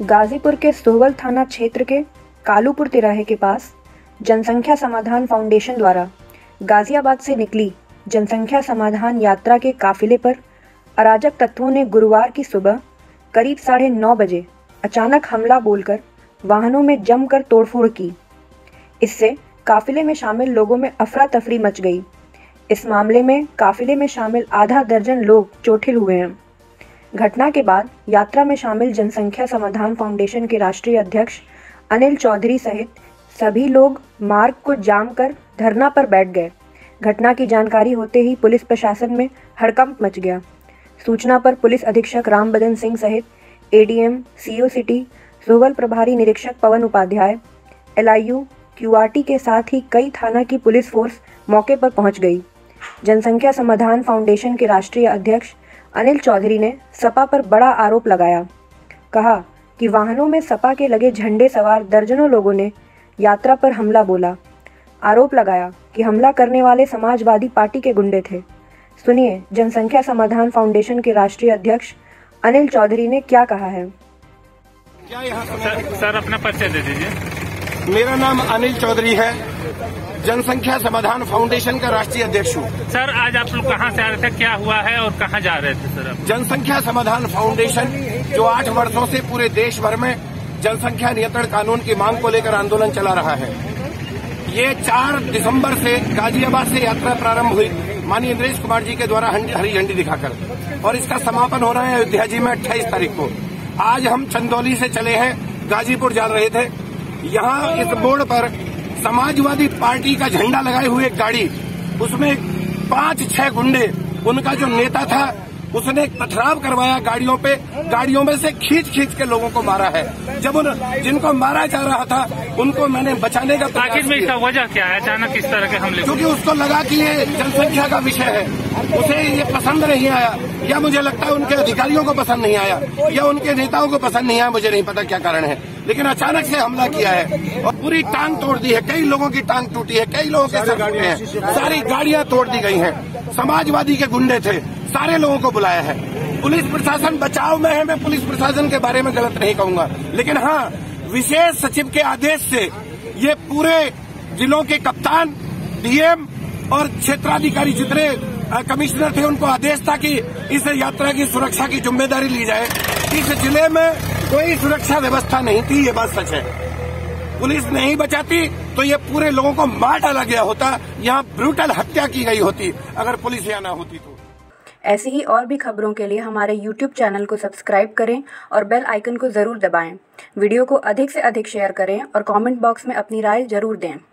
गाजीपुर के सोवल थाना क्षेत्र के कालूपुर तिराहे के पास जनसंख्या समाधान फाउंडेशन द्वारा गाजियाबाद से निकली जनसंख्या समाधान यात्रा के काफिले पर अराजक तत्वों ने गुरुवार की सुबह करीब 9:30 बजे अचानक हमला बोलकर वाहनों में जमकर तोड़फोड़ की। इससे काफिले में शामिल लोगों में अफरा तफरी मच गई। इस मामले में काफिले में शामिल आधा दर्जन लोग चोटिल हुए हैं। घटना के बाद यात्रा में शामिल जनसंख्या समाधान फाउंडेशन के राष्ट्रीय अध्यक्ष अनिल चौधरी सहित सभी लोग मार्ग को जाम कर धरना पर बैठ गए। घटना की जानकारी होते ही पुलिस प्रशासन में हड़कंप मच गया। सूचना पर पुलिस अधीक्षक रामबदन सिंह सहित एडीएम, सीओ सिटी, सोवल प्रभारी निरीक्षक पवन उपाध्याय, एलआईयू, क्यूआरटी के साथ ही कई थाना की पुलिस फोर्स मौके पर पहुंच गई। जनसंख्या समाधान फाउंडेशन के राष्ट्रीय अध्यक्ष अनिल चौधरी ने सपा पर बड़ा आरोप लगाया। कहा कि वाहनों में सपा के लगे झंडे सवार दर्जनों लोगों ने यात्रा पर हमला बोला। आरोप लगाया कि हमला करने वाले समाजवादी पार्टी के गुंडे थे। सुनिए जनसंख्या समाधान फाउंडेशन के राष्ट्रीय अध्यक्ष अनिल चौधरी ने क्या कहा है। सर अपना परिचय दे दीजिए। मेरा नाम अनिल चौधरी है, जनसंख्या समाधान फाउंडेशन का राष्ट्रीय अध्यक्ष हूँ। सर आज आप लोग कहाँ से आ रहे थे, क्या हुआ है और कहाँ जा रहे थे सर? जनसंख्या समाधान फाउंडेशन जो 8 वर्षों से पूरे देश भर में जनसंख्या नियंत्रण कानून की मांग को लेकर आंदोलन चला रहा है। ये 4 दिसंबर से गाजियाबाद से यात्रा प्रारंभ हुई माननीय इंद्रेश कुमार जी के द्वारा हरी झंडी दिखाकर, और इसका समापन हो रहा है अयोध्या जी में 28 तारीख को। आज हम चंदौली से चले हैं, गाजीपुर जा रहे थे। यहाँ इस मोड़ पर समाजवादी पार्टी का झंडा लगाए हुए एक गाड़ी, उसमें 5-6 गुंडे, उनका जो नेता था उसने पथराव करवाया गाड़ियों में से खींच के लोगों को मारा है। जब जिनको मारा जा रहा था उनको मैंने बचाने का प्रयास आखिर में इसका वजह क्या है, अचानक इस तरह के हमले? क्योंकि उसको लगा कि ये जनसंख्या का विषय है, उसे ये पसंद नहीं आया, या मुझे लगता है उनके अधिकारियों को पसंद नहीं आया, या उनके नेताओं को पसंद नहीं आया, मुझे नहीं पता क्या कारण है, लेकिन अचानक से हमला किया है और पूरी टांग तोड़ दी है। कई लोगों की टांग टूटी है, कई लोगों के सर टूटे हैं, सारी गाड़ियां तोड़ दी गई हैं। समाजवादी के गुंडे थे, सारे लोगों को बुलाया है। पुलिस प्रशासन बचाव में है, मैं पुलिस प्रशासन के बारे में गलत नहीं कहूंगा, लेकिन हाँ, विशेष सचिव के आदेश से ये पूरे जिलों के कप्तान, डीएम और क्षेत्राधिकारी जितने कमिश्नर थे उनको आदेश था कि इस यात्रा की सुरक्षा की जिम्मेदारी ली जाए। इस जिले में कोई सुरक्षा व्यवस्था नहीं थी, ये बात सच है। पुलिस नहीं बचाती तो ये पूरे लोगों को मार डाला गया होता, यहाँ ब्रूटल हत्या की गई होती अगर पुलिस यहाँ ना होती तो। ऐसी ही और भी खबरों के लिए हमारे YouTube चैनल को सब्सक्राइब करें और बेल आइकन को ज़रूर दबाएं। वीडियो को अधिक से अधिक शेयर करें और कमेंट बॉक्स में अपनी राय ज़रूर दें।